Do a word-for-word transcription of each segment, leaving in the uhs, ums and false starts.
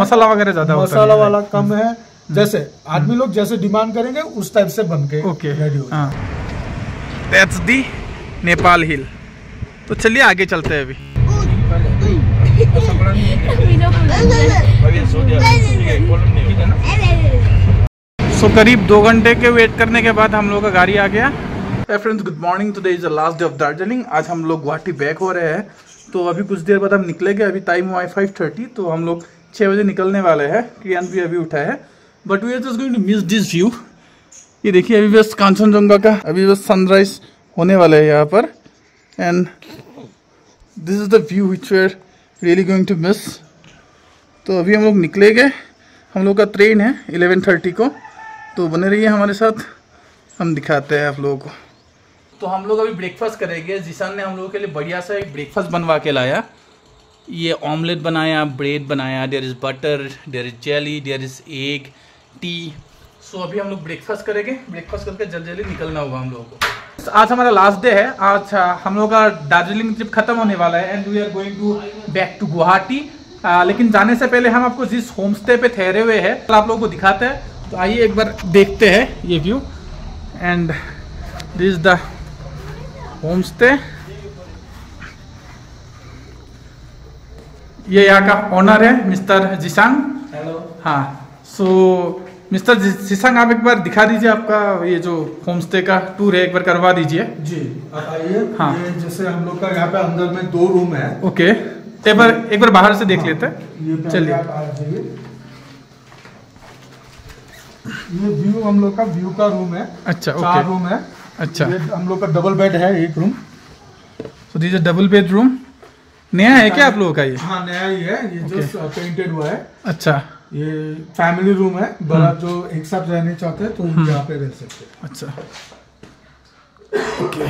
मसाला वगैरह ज्यादा मसाला वाला कम है, जैसे आदमी लोग जैसे डिमांड करेंगे उस टाइप से बन के ओके रेडी हो। That's the Nepal hill. तो चलिए आगे चलते हैं अभी। सो so, करीब दो घंटे के वेट करने के बाद हम लोग का गाड़ी आ गया। Friends good morning, today is the last day of Darjeeling. आज हम लोग गुवाहाटी बैक हो रहे हैं, तो अभी कुछ देर बाद हम निकलेंगे। अभी टाइम हुआ है फाइव थर्टी, तो हम लोग छः बजे निकलने वाले हैं। क्रियांश भी अभी उठा है, but we are just going to miss this view. ये देखिए अभी बस कांचनजंगा का अभी बस सनराइज होने वाला है यहाँ पर, and this is the view which we are really going to miss. तो अभी हम लोग निकलेंगे, हम लोग का ट्रेन है इलेवन थर्टी को, तो बने रहिए हमारे साथ, हम दिखाते हैं आप लोगों को। तो हम लोग अभी ब्रेकफास्ट करेंगे। जिसान ने हम लोगों के लिए बढ़िया सा एक ब्रेकफास्ट बनवा के लाया। ये ऑमलेट बनाया, ब्रेड बनाया, there is butter, there is jelly, there is egg, tea. So अभी हम लोग ब्रेकफास्ट करेंगे। ब्रेकफास्ट करके जल्दी जल्दी निकलना होगा हम लोगों को। आज हमारा लास्ट डे है। आज हम लोग का दार्जिलिंग ट्रिप खत्म होने वाला है, and we are going to back to Guwahati. लेकिन जाने से पहले हम आपको जिस होम स्टे पे ठहरे हुए हैं आप लोगों को दिखाते हैं। तो आइए एक बार देखते हैं ये view, and this is the home stay. ये यहाँ का ओनर है मिस्टर जिसांग। हेलो। हाँ, सो मिस्टर जिसांग आप एक बार दिखा दीजिए आपका ये जो होम स्टे का टूर है, एक बार करवा दीजिए। जी आप आइए। हाँ, ये जैसे हम लोग का यहाँ पे अंदर में दो रूम है। ओके, एक बार एक बार बाहर से देख हाँ, लेते हैं। चलिए, ये व्यू हम लोग का व्यू का रूम है। अच्छा, चार ओके। रूम है। अच्छा, ये हम लोग का डबल बेड है एक room. So this is double bed room. नया है क्या आप लोगों का ये? हाँ नया ही है, ये okay. जो पेंटेड हुआ है। अच्छा, ये फैमिली रूम है बड़ा, जो एक साथ रहने चाहते हैं तो यहाँ पे रह सकते हैं। अच्छा, ओके।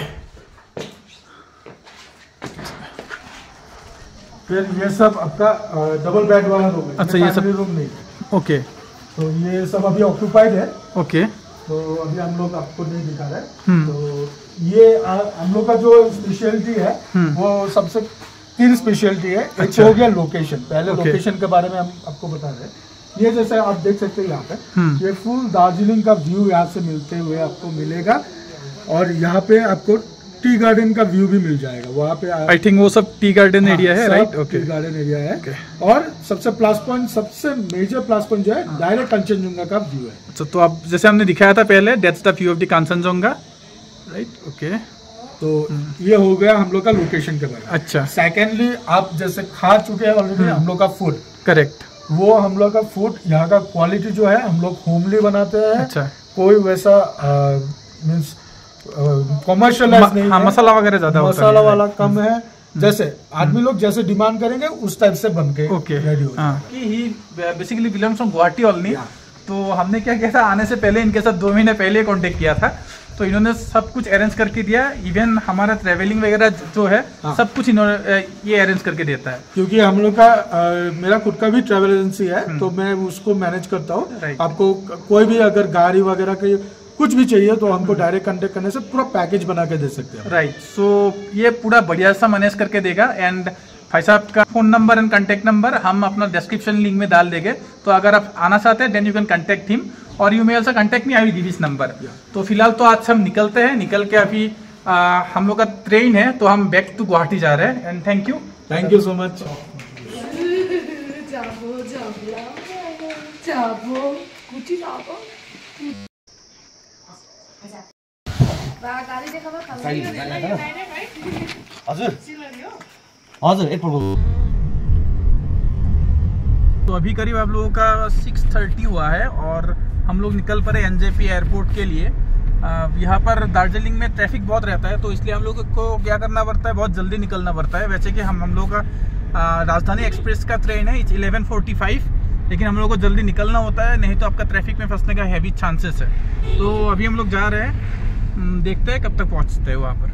फिर ये सब आपका डबल बेड वाला रूम है। अच्छा, ये सब रूम नहीं। ओके, तो ये सब अभी ऑक्यूपाइड है। ओके, तो अभी हम लोग आपको नहीं दिखा रहे हैं। तो ये आ, हम लोग का जो स्पेशलिटी है वो सबसे तीन स्पेशलिटी है। अच्छा। एक हो गया लोकेशन। पहले okay. लोकेशन के बारे में हम आपको बता रहे हैं। ये जैसे आप देख सकते हैं यहाँ पे, ये फुल दार्जिलिंग का व्यू यहाँ से मिलते हुए आपको मिलेगा, और यहाँ पे आपको टी गार्डन का व्यू भी मिल जाएगा। वहाँ पे आई थिंक वो सब टी गार्डन एरिया है, right? Okay, tea garden area है। okay. और सबसे प्लस पॉइंट, सबसे मेजर प्लस पॉइंट जो है, डायरेक्ट कंचनजुंगा का व्यू है। अच्छा, तो आप जैसे हमने दिखाया था पहले, that's the view of the Kanchenjunga, right? Okay, तो ये हो गया हम लोग का लोकेशन के बारे में। अच्छा, सेकेंडली आप जैसे खा चुके हैं ऑलरेडी हम लोग का फूड। करेक्ट। वो हम लोग का फूड यहाँ का क्वालिटी जो है हम लोग होमली बनाते हैं। अच्छा, कोई वैसा मीन्स कॉमर्शियलाइज नहीं हाँ, है। मसाला वगैरह ज्यादा मसाला वाला कम है, जैसे आदमी लोग जैसे डिमांड करेंगे उस टाइप से बन के ओके रेडी हो। He basically belongs from Guwahati only. तो हमने क्या किया था, आने से पहले इनके साथ दो महीने पहले कांटेक्ट किया था, तो इन्होंने सब कुछ अरेंज करके दिया। इवन हमारा ट्रेवलिंग वगैरह जो है हाँ। सब कुछ इन्होंने ये अरेंज करके देता है। क्योंकि हम लोग का आ, मेरा खुद का भी ट्रैवल एजेंसी है, तो मैं उसको मैनेज करता हूँ। आपको कोई भी अगर गाड़ी वगैरह की कुछ भी चाहिए तो हमको डायरेक्ट कांटेक्ट करने से पूरा पैकेज बना के दे सकते हैं। राइट, सो ये पूरा बढ़िया सा मैनेज करके देगा। एंड भाई साहब का phone number and contact number हम अपना डिस्क्रिप्शन लिंक में डाल देंगे, तो अगर आप आना चाहते हैं then you can contact him, और you may also contact me, I will give his number. तो फिलहाल तो आज हम निकलते हैं। निकल के अभी आ, हम लोग का ट्रेन है, तो हम बैक टू गुवाहाटी जा रहे हैं। And thank you, thank you so much. हजुर हजुर एकपल्ट। तो अभी करीब आप लोगों का सिक्स थर्टी हुआ है, और हम लोग निकल पड़े एनजेपी एयरपोर्ट के लिए। यहाँ पर दार्जिलिंग में ट्रैफिक बहुत रहता है, तो इसलिए हम लोग को क्या करना पड़ता है, बहुत जल्दी निकलना पड़ता है। वैसे कि हम हम लोग का राजधानी एक्सप्रेस का ट्रेन है, इट्स इलेवन फोर्टी फाइव, लेकिन हम लोग को जल्दी निकलना होता है, नहीं तो आपका ट्रैफिक में फंसने का हैवी चांसेस है। तो अभी हम लोग जा रहे हैं, देखते हैं कब तक पहुँचते हैं वहाँ पर।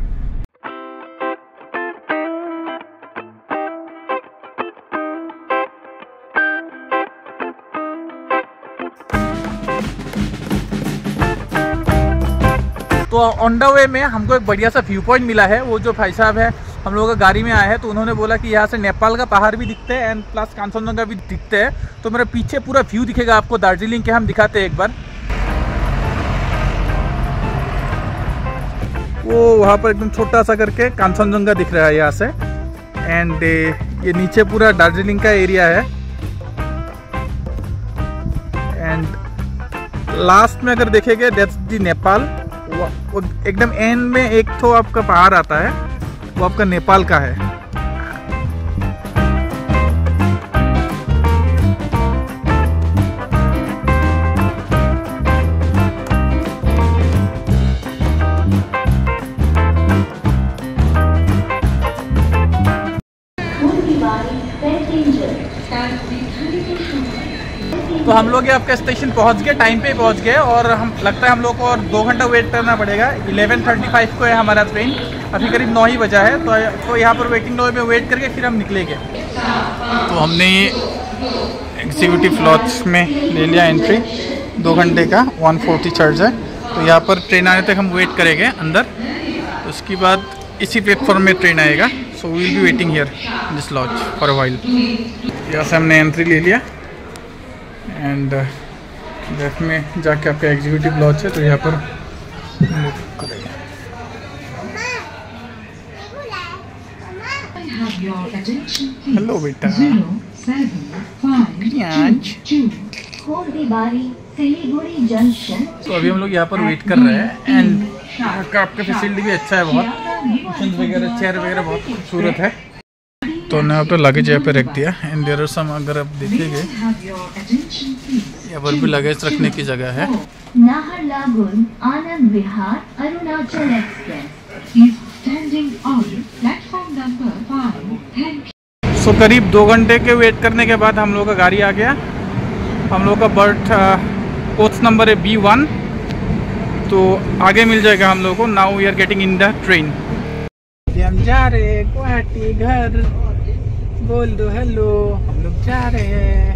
तो ऑन द वे में हमको एक बढ़िया सा व्यू पॉइंट मिला है। वो जो भाई साहब है हम लोग गाड़ी में आए हैं, तो उन्होंने बोला कि यहाँ से नेपाल का पहाड़ भी दिखते हैं एंड प्लस कांचनजंगा भी दिखते हैं। तो मेरे पीछे पूरा व्यू दिखेगा आपको दार्जिलिंग के, हम दिखाते हैं एक बार। वो वहाँ पर एकदम छोटा सा करके कांचनजंगा दिख रहा है यहाँ से, एंड ये नीचे पूरा दार्जिलिंग का एरिया है। एंड लास्ट में अगर देखेंगे दैट्स दी नेपाल, वो एकदम एंड में एक तो आपका पहाड़ आता है, वो आपका नेपाल का है। तो हम लोग ये आपका स्टेशन पहुंच गए, टाइम पे पहुंच गए, और हम लगता है हम लोग को और दो घंटा वेट करना पड़ेगा। ग्यारह पैंतीस को है हमारा ट्रेन, अभी करीब नौ ही बजा है। तो, तो यहाँ पर वेटिंग लॉज में वेट करके फिर हम निकलेंगे। तो हमने ये एग्जीक्यूटिव लॉज में ले लिया एंट्री, दो घंटे का एक सौ चालीस चार्ज है। तो यहाँ पर ट्रेन आने तक हम वेट करेंगे अंदर, उसके बाद इसी प्लेटफॉर्म में ट्रेन आएगा। So we will be waiting here this lodge for a while. यहाँ से हमने एंट्री ले लिया एंड लेफ्ट में जाके आपका एग्जीक्यूटिव लॉज है, तो यहाँ पर हेलो बेटा, तो अभी हम लोग यहाँ पर वेट कर रहे हैं एंड आपका फैसिलिटी भी अच्छा है, बहुत कुशन वगैरह, चेयर वगैरह बहुत खूबसूरत है। तो हमने यहाँ पर लगेज यहाँ पे रख दिया एंड देयर आर सम, अगर आप देखेंगे यहाँ पर भी लगेज रखने की जगह है। Naharlagun Anand Vihar Arunachal express is standing on platform number five. So करीब दो घंटे के वेट करने के बाद हम लोग का गाड़ी आ गया। हम लोग का बर्थ कोच नंबर है बी वन, तो आगे मिल जाएगा हम लोग को। Now we are getting in the train. हम जा रहे हैं गुवाहाटी घर, बोल दो हेलो, हम लोग जा रहे हैं।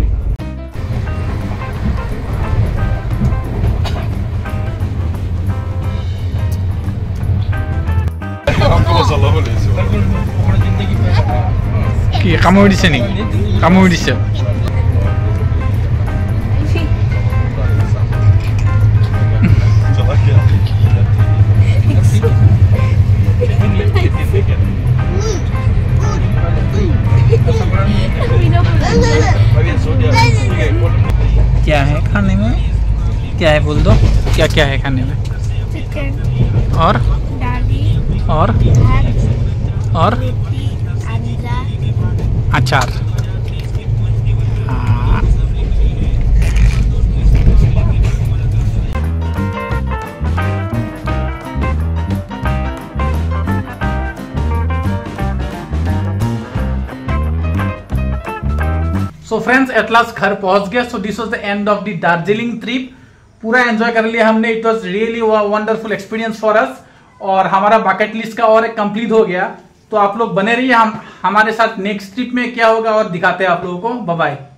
कि kamu di sini, kamu di sini. क्या है खाने में? क्या है बोल दो, क्या क्या है खाने में? चिकन और दाली और भात और रोटी अंडा अचार। हाँ। सो फ्रेंड्स, एट लास्ट घर पहुंच गया। So this was the end of the Darjeeling trip. पूरा एंजॉय कर लिया हमने। It was really wonderful experience for us, और हमारा बकेट लिस्ट का और एक कंप्लीट हो गया। तो आप लोग बने रहिए हम हमारे साथ, नेक्स्ट ट्रिप में क्या होगा और दिखाते हैं आप लोगों को। Bye bye.